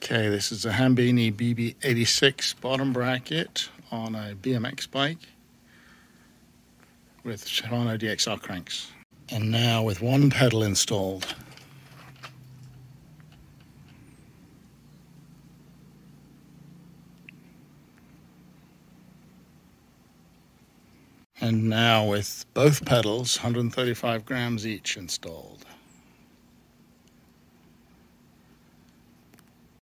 Okay, this is a Hambini BB86 bottom bracket on a BMX bike with Shimano DXR cranks. And now with one pedal installed. And now with both pedals, 135 grams each installed.